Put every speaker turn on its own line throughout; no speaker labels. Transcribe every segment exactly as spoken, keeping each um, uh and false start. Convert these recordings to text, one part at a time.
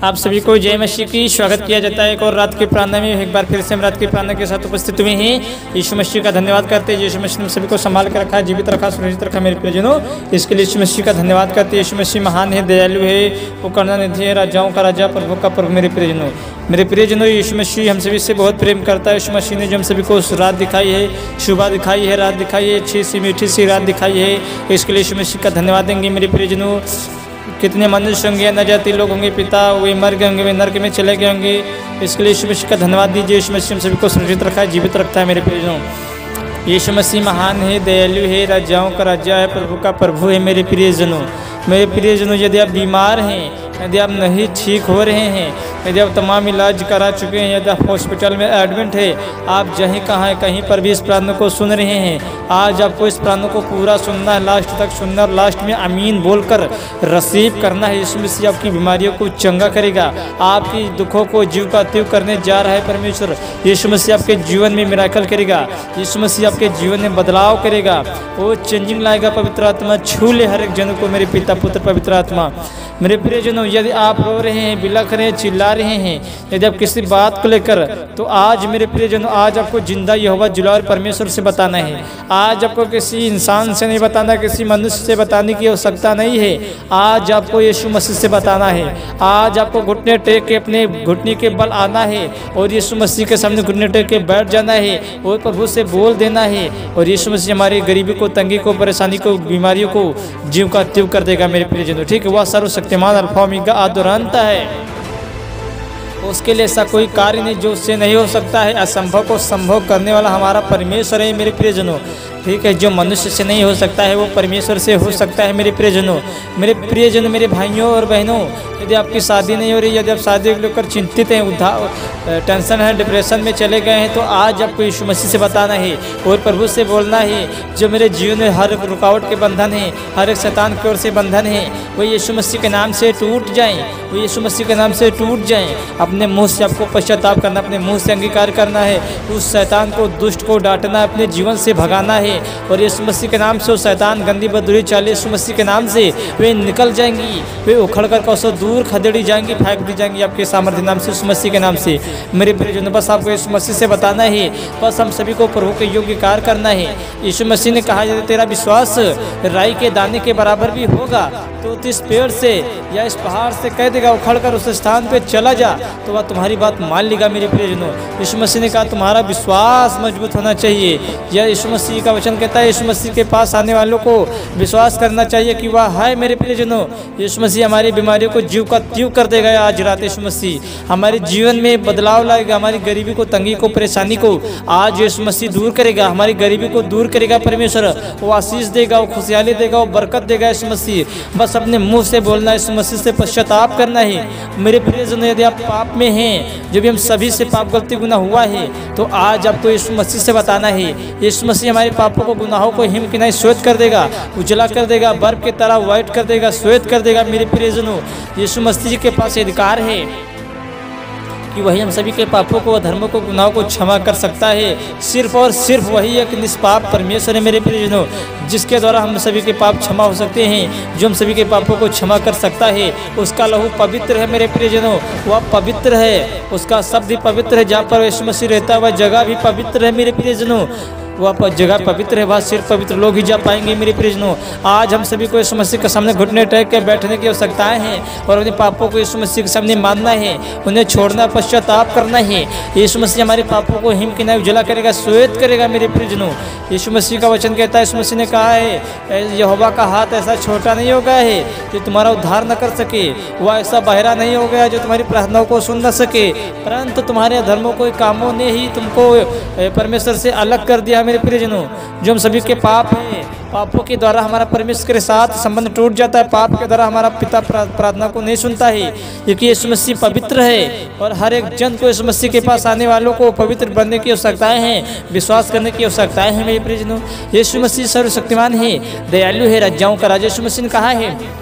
आप सभी को जय मसीह की स्वागत किया जाता है। एक और रात की प्रार्थना में एक बार फिर से हम रात की प्रार्थना के साथ उपस्थित हुए हैं। यीशु मसीह का धन्यवाद करते हैं। यीशु मसीह ने सभी को संभाल कर रखा, जीवित रखा, सुरक्षित रखा मेरे प्रियजनों। इसके लिए यीशु मसीह का धन्यवाद करते हैं। यीशु मसीह महान है, दयालु है, वो करुणानिधि है, राजाओं का राजा, प्रभु का प्रभु मेरे प्रियजनों। मेरे प्रियजनों, यीशु मसीह हम सभी से बहुत प्रेम करता है। यीशु मसीह ने जो हम सभी को रात दिखाई है, सुबह दिखाई है, रात दिखाई है, अच्छी सी मीठी सी रात दिखाई है, इसके लिए यीशु मसीह का धन्यवाद देंगे मेरे प्रियजनों। कितने मनुष्य होंगे, न जाति लोग होंगे पिता, वे मर गए होंगे, वे नरक में चले गए होंगे, इसके लिए यीशु मसीह का धन्यवाद दीजिए। यीशु मसीह हम सभी को सुरक्षित रखा है, जीवित रखता है मेरे प्रियजनों। यीशु मसीह महान है, दयालु है, राजाओं का राजा है, प्रभु का प्रभु है मेरे प्रियजनों। मेरे प्रियजनों, यदि आप बीमार हैं, यदि आप नहीं ठीक हो रहे हैं, यदि आप तमाम इलाज करा चुके हैं, यदि आप हॉस्पिटल में एडमिट है, आप जहीं कहाँ हैं कहीं पर भी इस प्रार्थना को सुन रहे हैं, आज आपको इस प्रार्थना को पूरा सुनना है, लास्ट तक सुनना, और लास्ट में आमीन बोलकर रिसीव करना है। यीशु मसीह आपकी बीमारियों को चंगा करेगा, आपकी दुखों को जीव का तीव करने जा रहा है परमेश्वर। यीशु मसीह आपके जीवन में मिराकल करेगा, यीशु मसीह आपके जीवन में बदलाव करेगा, वो चेंजिंग लाएगा। पवित्र आत्मा छू ले हर एक जन को, मेरे पिता पुत्र पवित्र आत्मा। मेरे प्रियजनों, यदि आप रो रहे हैं, बिलख रहे हैं, चिल्ला रहे हैं, यदि आप किसी बात को लेकर, तो आज मेरे प्रियजनों, आज आपको जिंदा यहोवा जुलावर परमेश्वर से बताना है। आज आपको किसी इंसान से नहीं बताना, किसी मनुष्य से बताने की आवश्यकता नहीं है। आज आपको यीशु मसीह से बताना है। आज आपको घुटने टेक के अपने घुटने के बल आना है और यीशु मसीह के सामने घुटने टेक के बैठ जाना है और प्रभु से बोल देना है। और यीशु मसीह हमारी गरीबी को, तंगी को, परेशानी को, बीमारियों को जीव का तीव कर देगा मेरे प्रियजनों। ठीक है, वह सर्वशक्तिमान अल्फा ओमेगा आदि और अंत है। उसके लिए ऐसा कोई कार्य नहीं जो उससे नहीं हो सकता है। असंभव को संभव करने वाला हमारा परमेश्वर है मेरे प्रियजनों। ठीक है, जो मनुष्य से नहीं हो सकता है वो परमेश्वर से हो सकता है मेरे प्रियजनों। मेरे प्रियजनों, मेरे भाइयों और बहनों, यदि आपकी शादी नहीं हो रही, यदि आप शादी को लेकर चिंतित हैं, उधार टेंशन है, डिप्रेशन में चले गए हैं, तो आज आपको यीशु मसीह से बताना है और प्रभु से बोलना है। जो मेरे जीवन में हर रुकावट के बंधन है, हर एक शैतान की ओर से बंधन है, वो यीशु मसीह के नाम से टूट जाएं, वो यीशु मसीह के नाम से टूट जाएं। अपने मुंह से आपको पश्चाताप करना, अपने मुंह से अंगीकार करना है, उस शैतान को, दुष्ट को डांटना, अपने जीवन से भगाना है। और यीशु मसीह के नाम से वो शैतान, गंदी बदबुरी चाल यीशु मसीह के नाम से वे निकल जाएंगी, वे उखड़ कर कौशो दूर खदेड़ी जाएंगी, फेंक दी जाएंगी आपके सामर्थ्य नाम से, यीशु मसीह के नाम से। मेरे प्रियजनों, बस आपको यीशु मसीह से बताना है, बस हम सभी को प्रभु के योग्य कार्य करना है। यीशु मसीह ने कहा, यदि तेरा विश्वास राई के दाने के बराबर भी होगा तो इस पेड़ से या इस पहाड़ से कह देगा उखड़ कर उस स्थान पे चला जा, तो वह तुम्हारी बात मान लेगा मेरे प्रियजनों। यीशु मसीह ने कहा तुम्हारा विश्वास मजबूत होना चाहिए। यह यीशु मसीह का वचन कहता है, यीशु मसीह के पास आने वालों को विश्वास करना चाहिए कि वह है मेरे प्रियजनों। यीशु मसीह हमारी बीमारियों को जीव का तीव कर देगा। आज रात यीशु मसीह हमारे जीवन में बदलाव लाएगा, हमारी गरीबी को, तंगी को, परेशानी को आज यीशु मसीह दूर करेगा, हमारी गरीबी को दूर करेगा परमेश्वर। वो आशीष देगा, वो खुशहाली देगा, वो बरकत देगा यीशु मसीह। बस अपने मुंह से बोलना है, यीशु मसीह से पश्चाताप करना है मेरे प्रियजनों। यदि आप पाप में हैं, जो भी हम सभी से पाप गलती गुनाह हुआ है, तो आज आपको यीशु मसीह से बताना है। यीशु मसीह हमारे पापों को, गुनाहों को हिम कि नहीं श्वेत कर देगा, उजला कर देगा, बर्फ की तरह व्हाइट कर देगा, श्वेत कर देगा मेरे प्रियजनों। यीशु मसीह के पास अधिकार है कि वही हम सभी के पापों को, धर्मों को, गुनाहों को क्षमा कर सकता है। सिर्फ और सिर्फ वही एक निष्पाप परमेश्वर है मेरे प्रियजनों, जिसके द्वारा हम सभी के पाप क्षमा हो सकते हैं। जो हम सभी के पापों को क्षमा कर सकता है, उसका लहू पवित्र है मेरे प्रियजनों। वह पवित्र है, उसका शब्द भी पवित्र है। जहाँ पर यीशु मसीह रहता है वह जगह भी पवित्र है मेरे प्रियजनों। वह जगह पवित्र है, वह सिर्फ पवित्र लोग ही जा पाएंगे मेरे प्रियजनों। आज हम सभी को यीशु मसीह के सामने घुटने टेक के बैठने की आवश्यकताएं हैं और अपने पापों को यीशु मसीह के सामने मानना है, उन्हें छोड़ना, पश्चाताप करना है। यीशु मसीह हमारे पापों को हिम कि नहीं उजला करेगा, श्वेत करेगा मेरे प्रियजनों। यीशु मसीह का वचन कहता है, यीशु मसीह ने कहा है, यहोवा का हाथ ऐसा छोटा नहीं हो गया है जो तुम्हारा उद्धार न कर सके, वह ऐसा बहरा नहीं हो गया जो तुम्हारी प्रार्थनाओं को सुन न सके, परंतु तुम्हारे धर्मों को, कामों ने ही तुमको परमेश्वर से अलग कर दिया मेरे प्रियजनों। जो हम सभी के पाप हैं, पापों के द्वारा हमारा परमेश्वर के साथ संबंध टूट जाता है, पाप के द्वारा हमारा पिता प्रार्थना को नहीं सुनता है, क्योंकि यीशु मसीह पवित्र है। और हर एक जन को यीशु मसीह के पास आने वालों को पवित्र बनने की आवश्यकताएं हैं, विश्वास करने की आवश्यकताएं हैं मेरे प्रियजनों। यीशु मसीह सर्वशक्तिमान है, दयालु है, राजाओं का राजा। यीशु मसीह ने कहा है,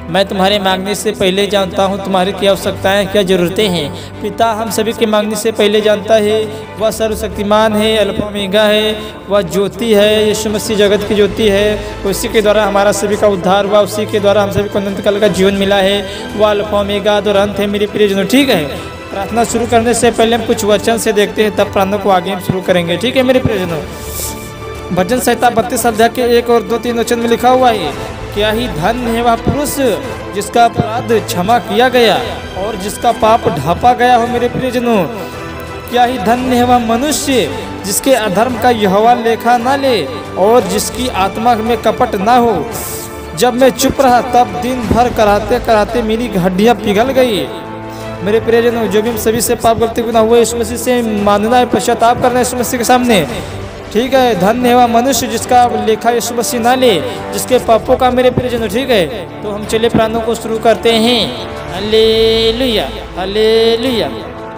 मैं तुम्हारे मांगने से पहले जानता हूँ तुम्हारी क्या आवश्यकताएं, क्या ज़रूरतें हैं। पिता हम सभी के मांगने से पहले जानता है। वह सर्वशक्तिमान है, अल्फा ओमेगा है, वह ज्योति है, यीशु मसीह जगत की ज्योति है। उसी के द्वारा हमारा सभी का उद्धार हुआ, उसी के द्वारा हम सभी को अनंत काल का जीवन मिला है। वह अल्फा ओमेगा और अंत है मेरे प्रियजनों। ठीक है, प्रार्थना शुरू करने से पहले हम कुछ वचन से देखते हैं, तब प्रार्थना को आगे हम शुरू करेंगे। ठीक है मेरे प्रियजनों, भजन संहिता बत्तीस अध्याय के एक और दो तीन वचन में लिखा हुआ है, क्या ही धन्य है वह पुरुष जिसका अपराध क्षमा किया गया और जिसका पाप ढांपा गया हो। मेरे प्रियजनों, क्या ही धन्य है वह मनुष्य जिसके अधर्म का यहोवा लेखा ना ले और जिसकी आत्मा में कपट ना हो। जब मैं चुप रहा तब दिन भर कराते कराते मेरी हड्डियां पिघल गई। मेरे प्रियजनों, जो भी हम सभी से पाप गलती गुनाह हुए, यीशु मसीह से मानना है, पश्चाताप करना है यीशु मसीह के सामने। ठीक है, धन्य है वह मनुष्य जिसका लेखा यीशु मसीह ना ले, जिसके पापों का। मेरे प्रियजनों, ठीक है, तो हम चले प्रार्थना को शुरू करते हैं। Hallelujah, hallelujah.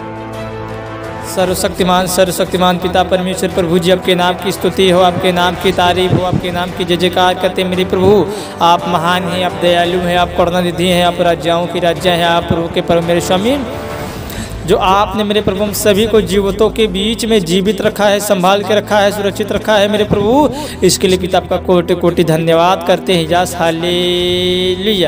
सर्वशक्तिमान सर्वशक्तिमान पिता परमेश्वर प्रभु जी, आपके नाम की स्तुति हो, आपके नाम की तारीफ हो, आपके नाम की जय जयकार करते मेरे प्रभु। आप महान हैं, आप दयालु हैं, आप करुणानिधि हैं, आप राजाओं की राजा हैं, आप प्रभु के परम मेरे स्वामी, जो आपने मेरे प्रभु हम सभी को जीवतों के बीच में जीवित रखा है, संभाल के रखा है, सुरक्षित रखा है मेरे प्रभु। इसके लिए पिता आपका कोटि कोटि धन्यवाद करते हैं। Yes, hallelujah,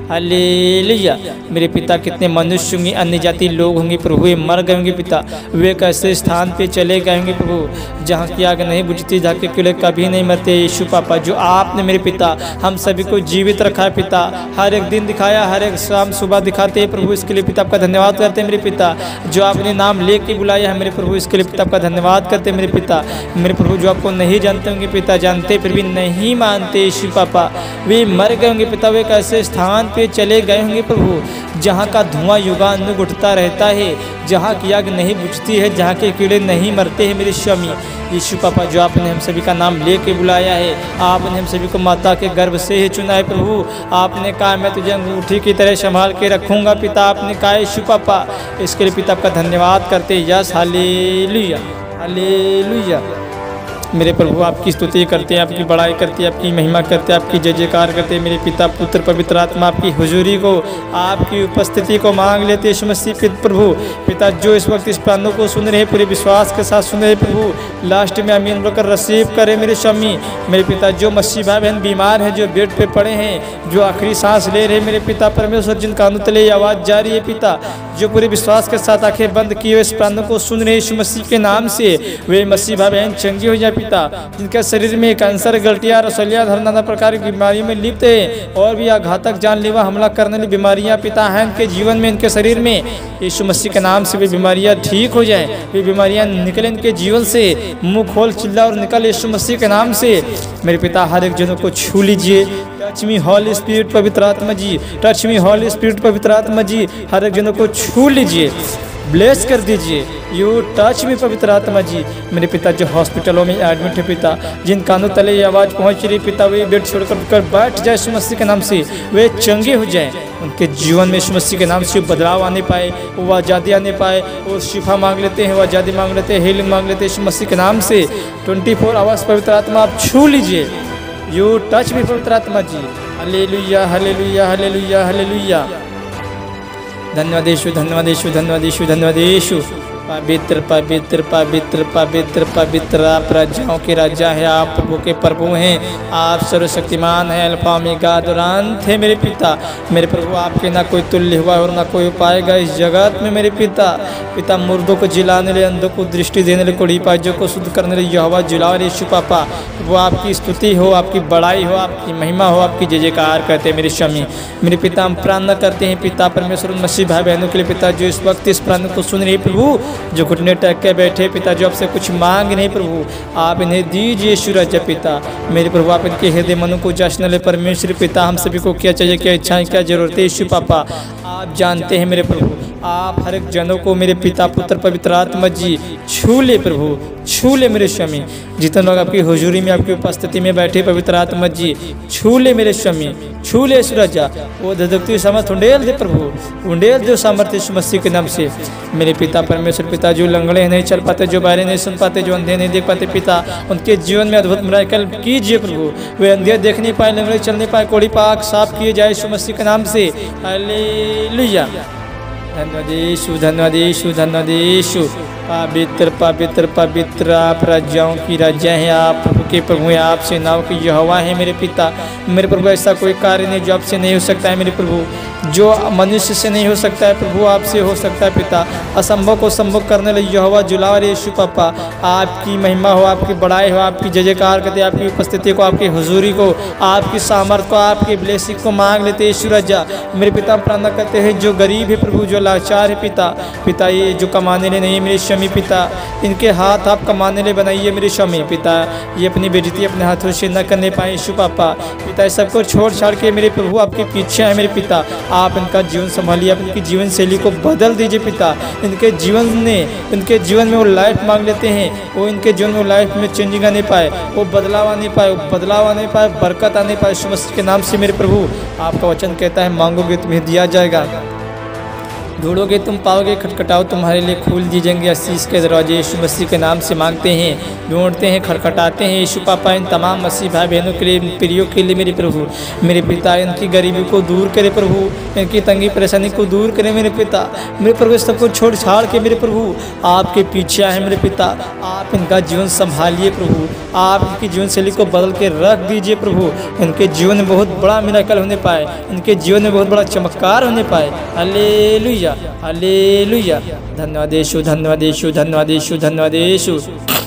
hallelujah. मेरे पिता, कितने मनुष्य होंगे, अन्य जाति लोग होंगे प्रभु, वे मर गए होंगे पिता, वे कैसे स्थान पे चले गए होंगे प्रभु, जहाँ की आग नहीं बुझती, जहाँ के कीड़े कभी नहीं मरते। यीशु पापा, जो आपने मेरे पिता हम सभी को जीवित रखा है पिता, हर एक दिन दिखाया, हर एक शाम सुबह दिखाते हैं प्रभु। इसके लिए पिता आपका धन्यवाद करते हैं मेरे पिता। जो आपने नाम ले के बुलाया है मेरे प्रभु, इसके लिए पिता आपका धन्यवाद करते हैं मेरे पिता। मेरे प्रभु, जो आपको नहीं जानते होंगे पिता, जानते फिर भी नहीं मानते यीशु पापा, वे मर गए होंगे पिता, वे कैसे स्थान पे चले गए होंगे प्रभु, जहाँ का धुआं युगानुग उठता रहता है, जहाँ की आग नहीं बुझती है, जहाँ के कीड़े नहीं मरते हैं मेरे स्वामी। यीशु पापा, जो आपने हम सभी का नाम ले के बुलाया है, आपने हम सभी को माता के गर्भ से ही चुना है प्रभु। आपने कहा मैं तुझे अंगूठी की तरह संभाल के रखूँगा पिता, आपने कहा यीशु पापा। इसके लिए पिता आपका धन्यवाद करते हैं। Yes, hallelujah, hallelujah. मेरे प्रभु, आपकी स्तुति करते हैं, आपकी बड़ाई करते हैं, आपकी महिमा करते हैं, आपकी जय जयकार करते हैं मेरे पिता। पुत्र पवित्र आत्मा आपकी हुजूरी को, आपकी उपस्थिति को मांग लेते यीशु मसीह प्रभु। पिता, जो इस वक्त इस प्रार्थना को सुन रहे हैं, पूरे विश्वास के साथ सुन रहे प्रभु, लास्ट में अमीन बोलकर रिसीव करें मेरे स्वामी। मेरे पिता, जो मसीह भाई बहन बीमार हैं, जो बेड पे पड़े हैं, जो आखिरी सांस ले रहे हैं मेरे पिता परमेश्वर, जिनका कानों तले आवाज़ जा रही है पिता, जो पूरे विश्वास के साथ आंखें बंद किए हुए इस प्रार्थना को सुन रहे यीशु मसीह के नाम से, वे मसीह भाई बहन चंगी हो जाए पिता। जिनके शरीर में कैंसर, गलटियाँ, रसोलिया, धर नाना प्रकार की बीमारियों में लिप्त है, और भी आघातक जानलेवा हमला करने वाली बीमारियां पिता हैं इनके जीवन में, इनके शरीर में, यीशु मसीह के नाम से वे बीमारियां ठीक हो जाएं, वे बीमारियां निकले इनके जीवन से। मुंह खोल चिल्ला और निकल यीशु मसीह के नाम से। मेरे पिता, हर एक जनों को छू लीजिए। टच मी हॉली स्पिरिट पवित्र आत्मा जी, टच मी हॉली स्पिरिट पवित्र आत्मा जी, हर एक जनों को छू लीजिए, ब्लेस कर दीजिए। यू टच मी पवित्र आत्मा जी। मेरे पिता, जो हॉस्पिटलों में एडमिट है पिता, जिन कानों तले ये आवाज़ पहुँच रही पिता, वे बेड छोड़कर कर बैठ जाए यीशु मसीह के नाम से, वे चंगे हो जाएं, उनके जीवन में यीशु मसीह के नाम से बदलाव आने पाए, वो आज़ादी आने पाए। वो शिफा मांग लेते हैं, वो आज़ादी मांग लेते हैं, हीलिंग मांग लेते हैं यीशु मसीह के नाम से। ट्वेंटी फोर आवर्स पवित्र आत्मा आप छू लीजिए। यू टच मी पवित्र आत्मा जी। Hallelujah, hallelujah, hallelujah, hallelujah. धन्यवाद यीशु, धन्यवाद यीशु, धन्यवाद यीशु, धन्यवाद यीशु। पवित्र पवित्र पवित्र पवित्र पवित्र आप राजाओं के राजा है, आप प्रभु के प्रभु हैं, आप सर्वशक्तिमान हैं, अल्फा ओमेगा दुरांत है मेरे पिता। मेरे प्रभु, आपके ना कोई तुल्य हुआ और ना कोई पाएगा इस जगत में मेरे पिता। पिता, मुर्दों को जिलाने ले, अंधों को दृष्टि देने ले, कोढ़ी पाइयों को शुद्ध करने ले यहोवा जिलाओ यीशु पापा। वो आपकी स्तुति हो, आपकी बड़ाई हो, आपकी महिमा हो, आपकी जय जयकार करते हैं मेरे स्वामी। मेरे पिता, हम प्रार्थना करते हैं पिता परमेश्वर मसीह भाई बहनों के लिए पिता, जो इस वक्त इस प्रार्थना को सुन रही प्रभु, जो घुटने टेक के बैठे पिता, जो आपसे कुछ मांग नहीं प्रभु, आप इन्हें दीजिए यीशु राजा पिता। मेरे प्रभु, आप इनके हृदय मनों को जांचने ले परमेश्वर पिता। हम सभी को क्या चाहिए, क्या इच्छाएं, क्या जरूरत है यीशु पापा, आप जानते हैं मेरे प्रभु, आप हर एक जनों को मेरे पिता पुत्र पवित्र आत्मा जी छू ले प्रभु, छू ले मेरे स्वामी। जितने लोग आपकी हुजूरी में आपकी उपस्थिति में बैठे पवित्र आत्मा जी छू ले मेरे स्वामी, छू ले सूरज वो धधकती सामर्थ उंडेल दे प्रभु, उंडेल दे सामर्थ्य यीशु मसीह के नाम से। मेरे पिता परमेश्वर पिता जो लंगड़े नहीं चल पाते, जो बारे नहीं सुन पाते, जो अंधे नहीं देख पाते पिता, उनके जीवन में अद्भुत मिराकल कीजिए प्रभु। वे अंधे देख नहीं पाए, लंगड़े चल नहीं पाए, कोड़ी पाक साफ किए जाए यीशु मसीह के नाम से। हालेलुया। धन्यवाद यीशु, धन्यवाद यीशु, धन्यवाद यीशु। पवित्र पवित्र पवित्र आप राजाओं की राजा हैं, आप प्रभु के प्रभु हैं, आप सेनाओं की यहोवा है मेरे पिता। मेरे प्रभु ऐसा कोई कार्य नहीं जो आपसे नहीं हो सकता है मेरे प्रभु, जो मनुष्य से नहीं हो सकता है प्रभु आपसे हो सकता है पिता। असंभव को संभव करने लगे यहोवा जुलावर यीशु पापा, आपकी महिमा हो, आपकी बड़ाई हो, आपकी जय जयकार करते, आपकी उपस्थिति को, आपकी हुजूरी को, आपकी सामर्थ को, आपकी ब्लेसिंग को मांग लेते यीशु राजा। मेरे पिता प्रार्थना करते हैं जो गरीब है प्रभु, जो लाचार है पिता, पिता ये जो कमाने ले नहीं मेरे स्वामी पिता, इनके हाथ आप कमाने ले बनाइए मेरे स्वामी पिता। ये अपनी बेइज्जती अपने हाथों से न करने पाए यीशु पापा पिता। सबको छोड़ छाड़ के मेरे प्रभु आपके पीछे हैं मेरे पिता। आप इनका जीवन संभालिए, आप इनकी जीवन शैली को बदल दीजिए पिता। इनके जीवन में इनके जीवन में वो लाइफ मांग लेते हैं, वो इनके जीवन में लाइफ में चेंजिंग आने पाए, वो बदलाव आने पाए, वो बदलाव आने पाए, बरकत आने पाए यीशु मसीह के नाम से मेरे प्रभु। आपका वचन कहता है मांगोगे तुम्हें दिया जाएगा, ढूंढोगे तुम पाओगे, खटखटाओ तुम्हारे लिए खोल दी जाएंगे आशीष के दरवाजे। यीशु मसीह के नाम से मांगते हैं, ढूंढते हैं, खटखटाते हैं यीशु पापा। इन तमाम मसीह भाई बहनों के लिए, इन प्रियों के लिए मेरे प्रभु, मेरे पिता इनकी गरीबी को दूर करे प्रभु, इनकी तंगी परेशानी को दूर करे मेरे पिता। मेरे प्रभु सबको छोड़ छाड़ के मेरे प्रभु आपके पीछे आए मेरे पिता। आप इनका जीवन संभालिए प्रभु, आप इनकी जीवन शैली को बदल के रख दीजिए प्रभु। इनके जीवन में बहुत बड़ा मिराकल होने पाए, इनके जीवन में बहुत बड़ा चमत्कार होने पाए। Hallelujah, hallelujah. धन्यवाद यीशु, धन्यवाद यीशु, धन्यवाद यीशु, धन्यवाद यीशु।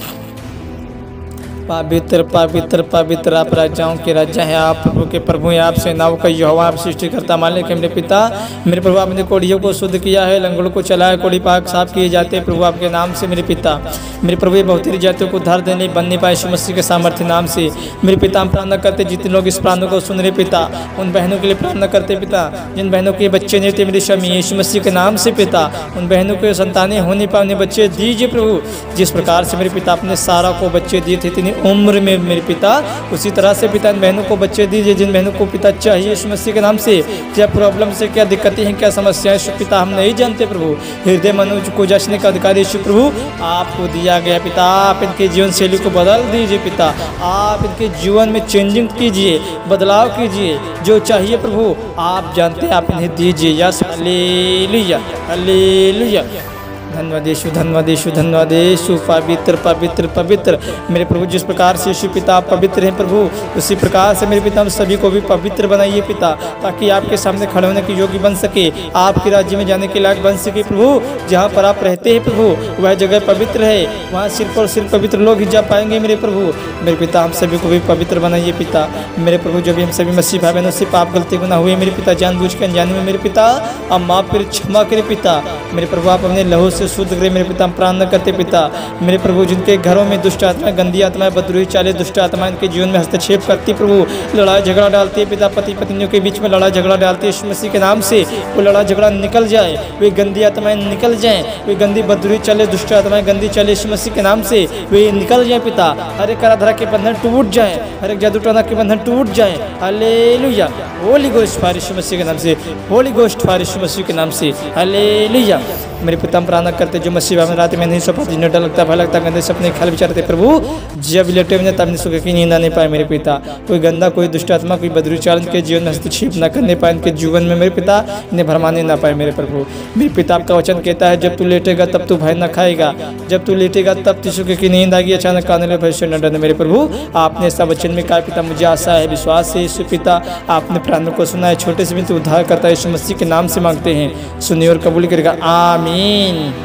पवित्र पवित्र पवित्र आप राजाओं के राजा हैं, आप प्रभु के प्रभु हैं, आप सेनाओं का यहोवा, आप सृष्टिकर्ता मालिक है मेरे पिता। मेरे प्रभु आपने कोड़ियों को शुद्ध किया है, लंगड़ों को चलाया, कोड़ी पाक साफ किए जाते हैं प्रभु आपके नाम से मेरे पिता। मेरे प्रभु ये बहुत ही जातियों को उद्धार देने बन नहीं पाए यीशु मसीह के सामर्थ्य नाम से मेरे पिता। हम प्रार्थना करते जितने लोग इस प्रार्थना को सुन रहे पिता, उन बहनों के लिए प्रार्थना करते पिता, जिन बहनों के बच्चे नहीं थे मेरे स्वामी यीशु मसीह के नाम से पिता, उन बहनों को संतानें होने पाए, उन्हें बच्चे दीजिए प्रभु। जिस प्रकार से मेरे पिता अपने सारा को बच्चे दिए थे इतनी उम्र में मेरे पिता, उसी तरह से पिता इन बहनों को बच्चे दीजिए जिन बहनों को पिता चाहिए यीशु मसीह के नाम से। क्या प्रॉब्लम से, क्या दिक्कतें हैं, क्या समस्याएं पिता हम नहीं जानते प्रभु। हृदय मनुष्य को जांचने का अधिकार यीशु प्रभु आपको दिया गया पिता। आप इनके जीवन शैली को बदल दीजिए पिता, आप इनके जीवन में चेंजिंग कीजिए, बदलाव कीजिए, जो चाहिए प्रभु आप जानते हैं, आप इन्हें दीजिए। Yes hallelujah, hallelujah. धन्यवाद यीशु, धन्यवाद यीशु, धन्यवाद यीशु। पवित्र पवित्र पवित्र मेरे प्रभु, जिस प्रकार से यीशु पिता आप पवित्र हैं प्रभु, उसी प्रकार से मेरे पिता हम सभी को भी पवित्र बनाइए पिता, ताकि आपके सामने खड़े होने के योग्य बन सके, आपके राज्य में जाने के लायक बन सके प्रभु। जहाँ पर आप रहते हैं प्रभु वह जगह पवित्र है, वहाँ सिर्फ और सिर्फ पवित्र लोग ही जा पाएंगे मेरे प्रभु। मेरे पिता हम सभी को भी पवित्र बनाइए पिता। मेरे प्रभु जो भी हम सभी मसीह भाई बहनों से पाप गलती गुनाह हुए मेरे पिता, जानबूझ के अनजाने में मेरे पिता, आप माफ कर क्षमा करे पिता। मेरे प्रभु आप अपने लहू से शुद्ध करे मेरे पिता। हम प्रार्थना करते पिता मेरे प्रभु, जिनके घरों में दुष्ट आत्मा, गंदी आत्माएं, बदरूही चाले, दुष्ट आत्मा इनके जीवन में हस्तक्षेप करती प्रभु, लड़ाई झगड़ा डालती है पिता, पति पत्नियों के बीच में लड़ाई झगड़ा डालती है यीशु मसीह के नाम से। वो लड़ाई झगड़ा निकल जाए, वे गंदी आत्माएं निकल जाएं, वे गंदी बदरूही चाले, दुष्ट आत्माएं गंदी चाले यीशु मसीह के नाम से वे निकल जाए पिता। हर एक आराधना के बंधन टूट जाए, हर एक जादू टोना के बंधन टूट जाए। Hallelujah. Holy ghost fire Yeshu Masih के नाम से, holy ghost fire Yeshu Masih के नाम से। हालेलुया। मेरे पिता हम प्रार्थना करते जो मसीह में रात में नहीं सो पाती, डर लगता, भय लगता, गंदे सपने ख्याल विचारते प्रभु, जब लेटे में तब सुख की नींद आने पाए मेरे पिता। कोई गंदा, कोई दुष्ट आत्मा, कोई बदरू चाल के जीवन में हस्तक्षेप न करने पाए, इनके जीवन में मेरे पिता इन्हें भरमाने ना पाए मेरे प्रभु। मेरे पिता आपका वचन कहता है जब तू लेटेगा तब तू भय न खाएगा, जब तू लेटेगा तब तू सुख की नींद आएगी, अचानक आने लगे भविष्य न डरना मेरे प्रभु। आपने ऐसा वचन में कहा पिता, मुझे आशा है, विश्वास है यीशु पिता, आपने प्रार्थना को सुना है, छोटे से भी तू उद्धार करता है यीशु मसीह के नाम से मांगते हैं, सुनिए और कबूल करेगा। आमीन।